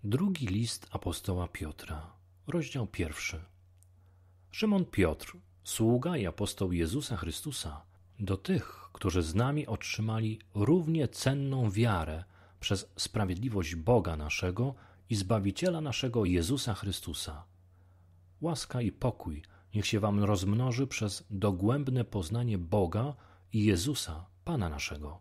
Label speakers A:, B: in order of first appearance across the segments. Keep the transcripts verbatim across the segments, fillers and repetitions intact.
A: Drugi list apostoła Piotra, rozdział pierwszy. Szymon Piotr, sługa i apostoł Jezusa Chrystusa, do tych, którzy z nami otrzymali równie cenną wiarę przez sprawiedliwość Boga naszego i Zbawiciela naszego Jezusa Chrystusa. Łaska i pokój niech się wam rozmnoży przez dogłębne poznanie Boga i Jezusa, Pana naszego.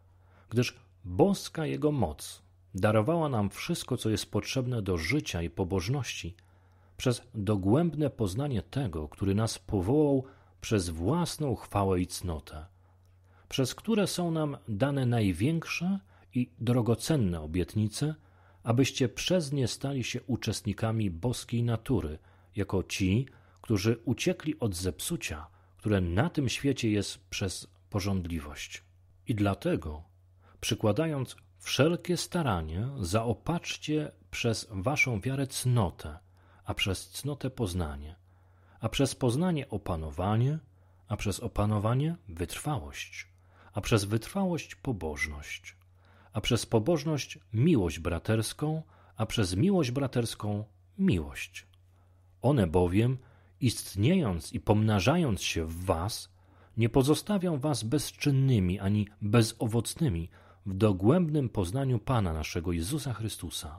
A: Gdyż boska Jego moc darowała nam wszystko, co jest potrzebne do życia i pobożności, przez dogłębne poznanie Tego, który nas powołał przez własną chwałę i cnotę, przez które są nam dane największe i drogocenne obietnice, abyście przez nie stali się uczestnikami boskiej natury, jako ci, którzy uciekli od zepsucia, które na tym świecie jest przez pożądliwość. I dlatego, przykładając wszelkie staranie, zaopatrzcie przez waszą wiarę cnotę, a przez cnotę poznanie, a przez poznanie opanowanie, a przez opanowanie wytrwałość, a przez wytrwałość pobożność, a przez pobożność miłość braterską, a przez miłość braterską miłość. One bowiem, istniejąc i pomnażając się w was, nie pozostawią was bezczynnymi ani bezowocnymi w dogłębnym poznaniu Pana naszego Jezusa Chrystusa.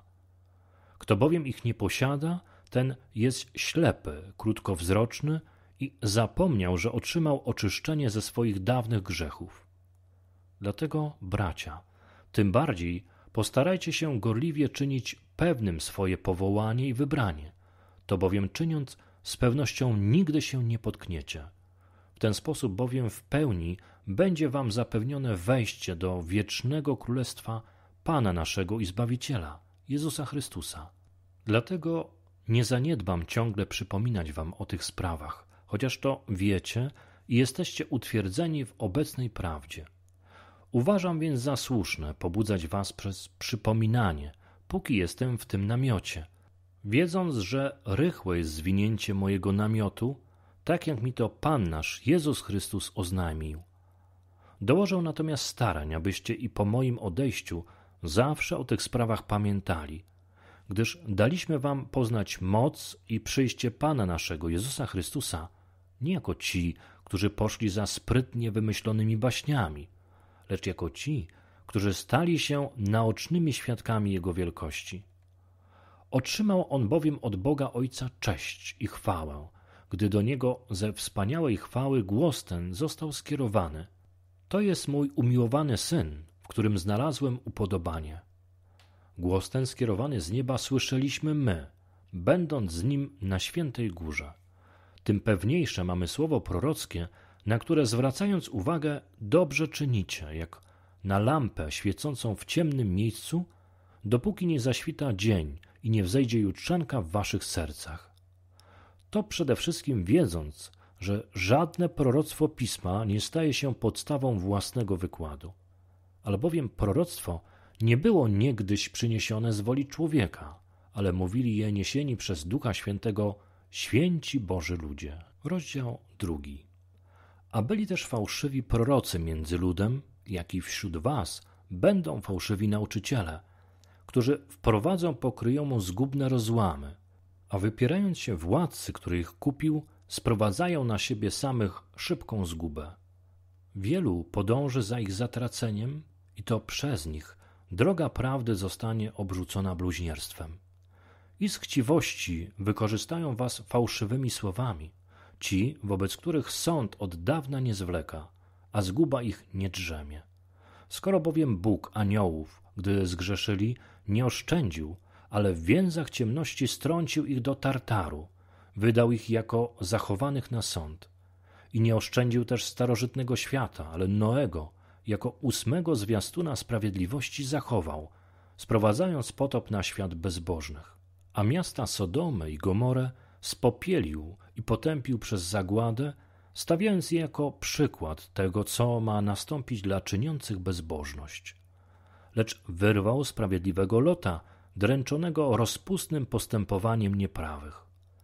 A: Kto bowiem ich nie posiada, ten jest ślepy, krótkowzroczny i zapomniał, że otrzymał oczyszczenie ze swoich dawnych grzechów. Dlatego, bracia, tym bardziej postarajcie się gorliwie czynić pewnym swoje powołanie i wybranie, to bowiem czyniąc z pewnością nigdy się nie potkniecie. W ten sposób bowiem w pełni będzie wam zapewnione wejście do wiecznego królestwa Pana naszego i Zbawiciela, Jezusa Chrystusa. Dlatego nie zaniedbam ciągle przypominać wam o tych sprawach, chociaż to wiecie i jesteście utwierdzeni w obecnej prawdzie. Uważam więc za słuszne pobudzać was przez przypominanie, póki jestem w tym namiocie, wiedząc, że rychłe jest zwinięcie mojego namiotu, tak jak mi to Pan nasz Jezus Chrystus oznajmił. Dołożę natomiast starań, abyście i po moim odejściu zawsze o tych sprawach pamiętali, gdyż daliśmy wam poznać moc i przyjście Pana naszego Jezusa Chrystusa, nie jako ci, którzy poszli za sprytnie wymyślonymi baśniami, lecz jako ci, którzy stali się naocznymi świadkami Jego wielkości. Otrzymał on bowiem od Boga Ojca cześć i chwałę, gdy do Niego ze wspaniałej chwały głos ten został skierowany. To jest mój umiłowany Syn, w którym znalazłem upodobanie. Głos ten skierowany z nieba słyszeliśmy my, będąc z Nim na świętej górze. Tym pewniejsze mamy słowo prorockie, na które zwracając uwagę dobrze czynicie, jak na lampę świecącą w ciemnym miejscu, dopóki nie zaświta dzień i nie wzejdzie jutrzanka w waszych sercach. To przede wszystkim wiedząc, że żadne proroctwo Pisma nie staje się podstawą własnego wykładu, albowiem proroctwo nie było niegdyś przyniesione z woli człowieka, ale mówili je niesieni przez Ducha Świętego święci Boży ludzie. Rozdział drugi. A byli też fałszywi prorocy między ludem, jak i wśród was będą fałszywi nauczyciele, którzy wprowadzą pokryjomu zgubne rozłamy, a wypierając się władcy, który ich kupił, sprowadzają na siebie samych szybką zgubę. Wielu podąży za ich zatraceniem i to przez nich droga prawdy zostanie obrzucona bluźnierstwem. I z chciwości wykorzystają was fałszywymi słowami, ci, wobec których sąd od dawna nie zwleka, a zguba ich nie drzemie. Skoro bowiem Bóg aniołów, gdy zgrzeszyli, nie oszczędził, ale w więzach ciemności strącił ich do Tartaru, wydał ich jako zachowanych na sąd. I nie oszczędził też starożytnego świata, ale Noego jako ósmego zwiastuna sprawiedliwości zachował, sprowadzając potop na świat bezbożnych. A miasta Sodomę i Gomorę spopielił i potępił przez zagładę, stawiając je jako przykład tego, co ma nastąpić dla czyniących bezbożność. Lecz wyrwał sprawiedliwego Lota, dręczonego rozpustnym postępowaniem nieprawych.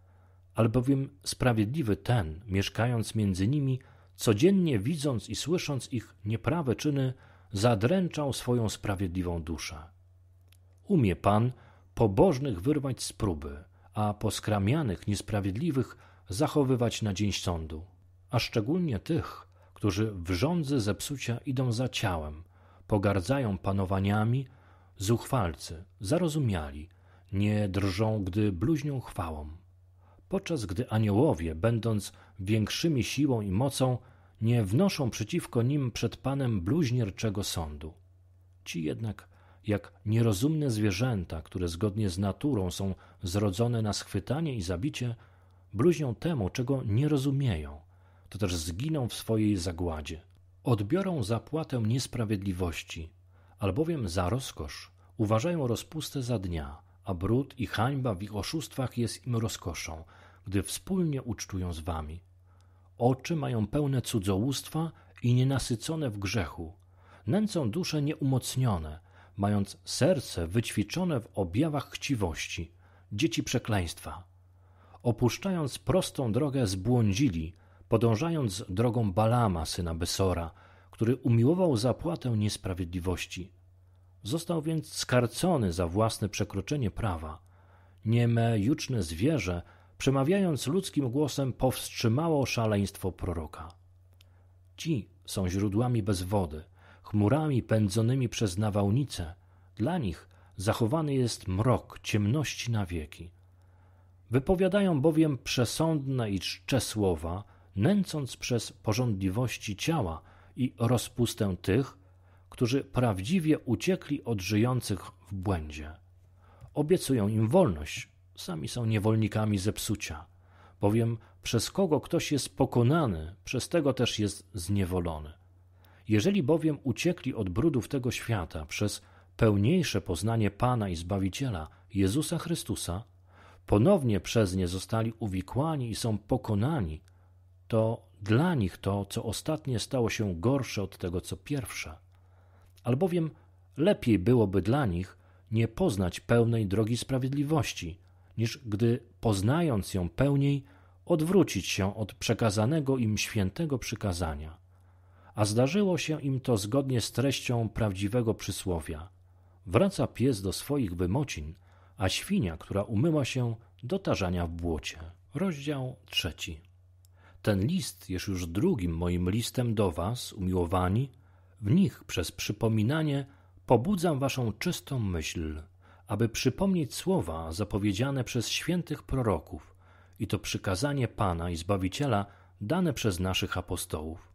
A: Albowiem sprawiedliwy ten, mieszkając między nimi, codziennie widząc i słysząc ich nieprawe czyny, zadręczał swoją sprawiedliwą duszę. Umie Pan pobożnych wyrwać z próby, a poskramianych, niesprawiedliwych zachowywać na dzień sądu, a szczególnie tych, którzy w żądzy zepsucia idą za ciałem, pogardzają panowaniami, zuchwalcy, zarozumiali, nie drżą, gdy bluźnią chwałą, podczas gdy aniołowie, będąc większymi siłą i mocą, nie wnoszą przeciwko nim przed Panem bluźnierczego sądu. Ci jednak, jak nierozumne zwierzęta, które zgodnie z naturą są zrodzone na schwytanie i zabicie, bluźnią temu, czego nie rozumieją, to też zginą w swojej zagładzie. Odbiorą zapłatę niesprawiedliwości, albowiem za rozkosz uważają rozpustę za dnia, a brud i hańba w ich oszustwach jest im rozkoszą, gdy wspólnie ucztują z wami. Oczy mają pełne cudzołóstwa i nienasycone w grzechu, nęcą dusze nieumocnione, mając serce wyćwiczone w objawach chciwości, dzieci przekleństwa. Opuszczając prostą drogę zbłądzili, podążając drogą Balama, syna Besora, który umiłował zapłatę niesprawiedliwości. Został więc skarcony za własne przekroczenie prawa. Nieme, juczne zwierzę, przemawiając ludzkim głosem, powstrzymało szaleństwo proroka. Ci są źródłami bez wody, chmurami pędzonymi przez nawałnicę. Dla nich zachowany jest mrok ciemności na wieki. Wypowiadają bowiem przesądne i czcze słowa, nęcąc przez pożądliwości ciała i rozpustę tych, którzy prawdziwie uciekli od żyjących w błędzie. Obiecują im wolność, sami są niewolnikami zepsucia, bowiem przez kogo ktoś jest pokonany, przez tego też jest zniewolony. Jeżeli bowiem uciekli od brudów tego świata przez pełniejsze poznanie Pana i Zbawiciela, Jezusa Chrystusa, ponownie przez nie zostali uwikłani i są pokonani, to dla nich to, co ostatnie, stało się gorsze od tego, co pierwsze. Albowiem lepiej byłoby dla nich nie poznać pełnej drogi sprawiedliwości, niż gdy, poznając ją pełniej, odwrócić się od przekazanego im świętego przykazania. A zdarzyło się im to zgodnie z treścią prawdziwego przysłowia. Wraca pies do swoich wymocin, a świnia, która umyła się, do tarzania w błocie. Rozdział trzeci. Ten list jest już drugim moim listem do was, umiłowani. W nich przez przypominanie pobudzam waszą czystą myśl, aby przypomnieć słowa zapowiedziane przez świętych proroków i to przykazanie Pana i Zbawiciela dane przez naszych apostołów.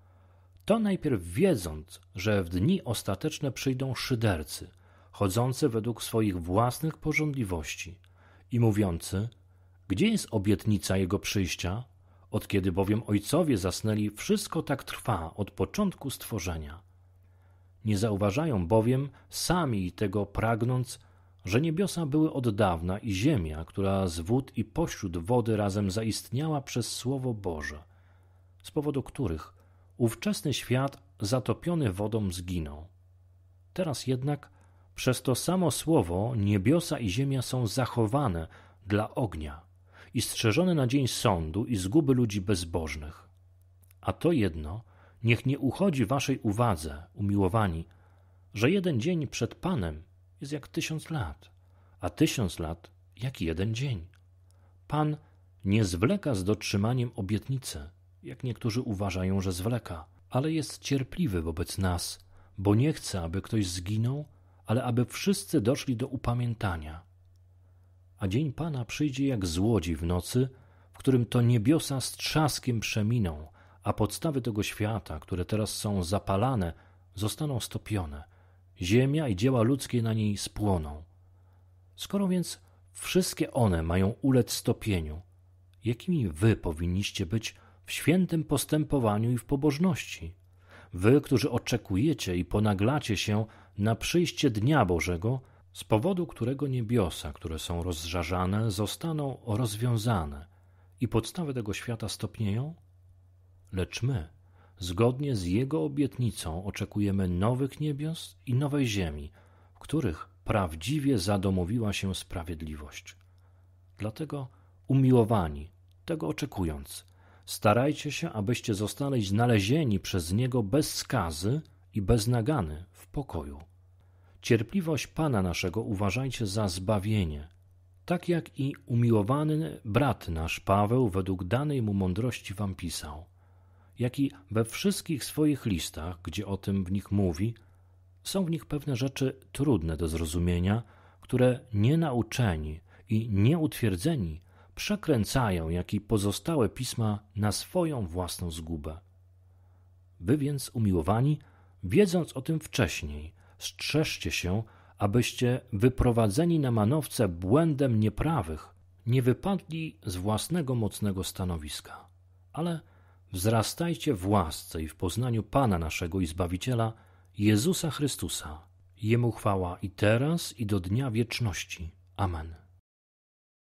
A: To najpierw wiedząc, że w dni ostateczne przyjdą szydercy, chodzący według swoich własnych pożądliwości i mówiący, gdzie jest obietnica Jego przyjścia, od kiedy bowiem ojcowie zasnęli, wszystko tak trwa od początku stworzenia. Nie zauważają bowiem sami tego pragnąc, że niebiosa były od dawna i ziemia, która z wód i pośród wody razem zaistniała przez Słowo Boże, z powodu których ówczesny świat zatopiony wodą zginął. Teraz jednak przez to samo Słowo niebiosa i ziemia są zachowane dla ognia i strzeżone na dzień sądu i zguby ludzi bezbożnych. A to jedno niech nie uchodzi waszej uwadze, umiłowani, że jeden dzień przed Panem jest jak tysiąc lat, a tysiąc lat jak jeden dzień. Pan nie zwleka z dotrzymaniem obietnicy, jak niektórzy uważają, że zwleka, ale jest cierpliwy wobec nas, bo nie chce, aby ktoś zginął, ale aby wszyscy doszli do upamiętania. A dzień Pana przyjdzie jak złodziej w nocy, w którym to niebiosa z trzaskiem przeminą, a podstawy tego świata, które teraz są zapalane, zostaną stopione. Ziemia i dzieła ludzkie na niej spłoną. Skoro więc wszystkie one mają ulec stopieniu, jakimi wy powinniście być w świętym postępowaniu i w pobożności? Wy, którzy oczekujecie i ponaglacie się na przyjście Dnia Bożego, z powodu którego niebiosa, które są rozżarzane, zostaną rozwiązane i podstawy tego świata stopnieją? Lecz my, zgodnie z Jego obietnicą, oczekujemy nowych niebios i nowej ziemi, w których prawdziwie zadomowiła się sprawiedliwość. Dlatego, umiłowani, tego oczekując, starajcie się, abyście zostali znalezieni przez Niego bez skazy i bez nagany w pokoju. Cierpliwość Pana naszego uważajcie za zbawienie, tak jak i umiłowany brat nasz Paweł według danej mu mądrości wam pisał, jak i we wszystkich swoich listach, gdzie o tym w nich mówi, są w nich pewne rzeczy trudne do zrozumienia, które nienauczeni i nieutwierdzeni przekręcają, jak i pozostałe pisma, na swoją własną zgubę. Wy więc, umiłowani, wiedząc o tym wcześniej, strzeżcie się, abyście wyprowadzeni na manowce błędem nieprawych nie wypadli z własnego mocnego stanowiska, ale wzrastajcie w łasce i w poznaniu Pana naszego i Zbawiciela, Jezusa Chrystusa. Jemu chwała i teraz, i do dnia wieczności. Amen.